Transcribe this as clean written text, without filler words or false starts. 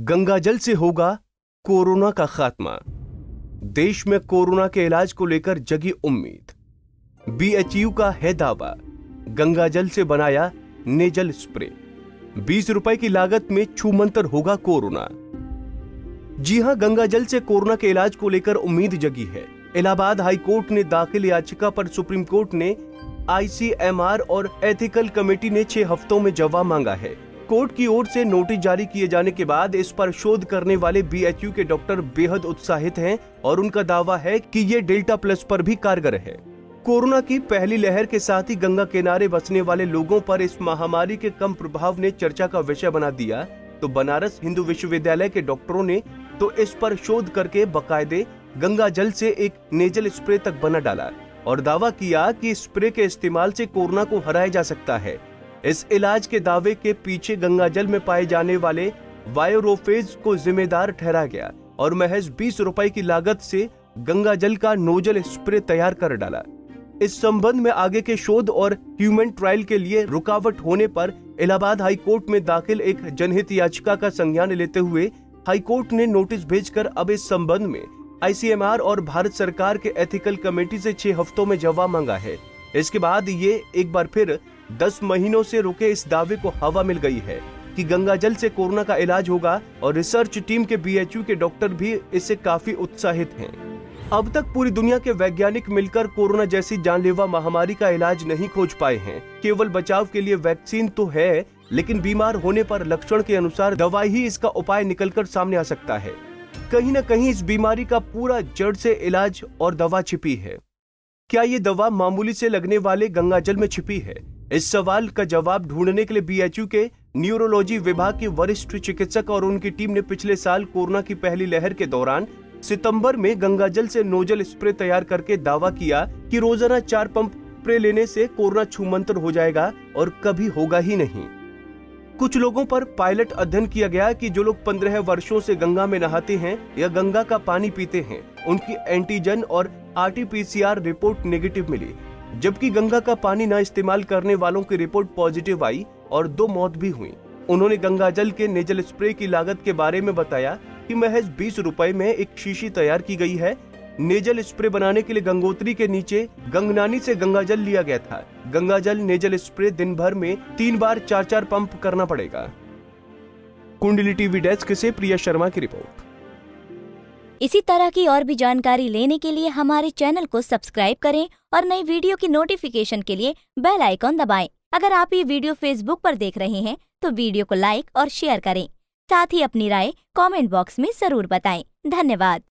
गंगाजल से होगा कोरोना का खात्मा। देश में कोरोना के इलाज को लेकर जगी उम्मीद। बीएचयू का है दावा, गंगाजल से बनाया नेजल स्प्रे। 20 रुपए की लागत में छूमंतर होगा कोरोना। जी हां, गंगाजल से कोरोना के इलाज को लेकर उम्मीद जगी है। इलाहाबाद हाई कोर्ट ने दाखिल याचिका पर सुप्रीम कोर्ट ने आईसीएमआर और एथिकल कमेटी ने 6 हफ्तों में जवाब मांगा है। कोर्ट की ओर से नोटिस जारी किए जाने के बाद इस पर शोध करने वाले बीएचयू के डॉक्टर बेहद उत्साहित हैं और उनका दावा है कि ये डेल्टा प्लस पर भी कारगर है। कोरोना की पहली लहर के साथ ही गंगा किनारे बसने वाले लोगों पर इस महामारी के कम प्रभाव ने चर्चा का विषय बना दिया, तो बनारस हिंदू विश्वविद्यालय के डॉक्टरों ने तो इस पर शोध करके बाकायदे गंगा जल से एक नेजल स्प्रे तक बना डाला और दावा किया कि स्प्रे के इस्तेमाल से कोरोना को हराया जा सकता है। इस इलाज के दावे के पीछे गंगाजल में पाए जाने वाले वायरोफेज को जिम्मेदार ठहरा गया और महज 20 रुपए की लागत से गंगाजल का नोजल स्प्रे तैयार कर डाला। इस संबंध में आगे के शोध और ह्यूमन ट्रायल के लिए रुकावट होने पर इलाहाबाद हाई कोर्ट में दाखिल एक जनहित याचिका का संज्ञान लेते हुए हाई कोर्ट ने नोटिस भेजकर अब इस संबंध में आईसीएमआर और भारत सरकार के एथिकल कमेटी से 6 हफ्तों में जवाब मांगा है। इसके बाद ये एक बार फिर 10 महीनों से रुके इस दावे को हवा मिल गई है कि गंगाजल से कोरोना का इलाज होगा और रिसर्च टीम के बीएचयू के डॉक्टर भी इससे काफी उत्साहित हैं। अब तक पूरी दुनिया के वैज्ञानिक मिलकर कोरोना जैसी जानलेवा महामारी का इलाज नहीं खोज पाए हैं। केवल बचाव के लिए वैक्सीन तो है, लेकिन बीमार होने पर लक्षण के अनुसार दवाई ही इसका उपाय निकलकर सामने आ सकता है। कहीं न कहीं इस बीमारी का पूरा जड़ से इलाज और दवा छिपी है। क्या ये दवा मामूली से लगने वाले गंगाजल में छिपी है? इस सवाल का जवाब ढूंढने के लिए बीएचयू के न्यूरोलॉजी विभाग के वरिष्ठ चिकित्सक और उनकी टीम ने पिछले साल कोरोना की पहली लहर के दौरान सितंबर में गंगाजल से नोजल स्प्रे तैयार करके दावा किया कि रोजाना 4 पंप स्प्रे लेने से कोरोना छूमंतर हो जाएगा और कभी होगा ही नहीं। कुछ लोगों पर पायलट अध्ययन किया गया कि जो लोग 15 वर्षों से गंगा में नहाते हैं या गंगा का पानी पीते हैं, उनकी एंटीजन और आरटीपीसीआर रिपोर्ट नेगेटिव मिली, जबकि गंगा का पानी न इस्तेमाल करने वालों की रिपोर्ट पॉजिटिव आई और 2 मौत भी हुई। उन्होंने गंगाजल के नेजल स्प्रे की लागत के बारे में बताया कि महज 20 रुपए में एक शीशी तैयार की गई है। नेजल स्प्रे बनाने के लिए गंगोत्री के नीचे गंगनानी से गंगाजल लिया गया था। गंगाजल नेजल स्प्रे दिन भर में 3 बार 4-4 पंप करना पड़ेगा। कुंडली टीवी डेस्क से प्रिया शर्मा की रिपोर्ट। इसी तरह की और भी जानकारी लेने के लिए हमारे चैनल को सब्सक्राइब करें और नई वीडियो की नोटिफिकेशन के लिए बेल आइकॉन दबाएं। अगर आप ये वीडियो फेसबुक पर देख रहे हैं तो वीडियो को लाइक और शेयर करें। साथ ही अपनी राय कमेंट बॉक्स में जरूर बताएं। धन्यवाद।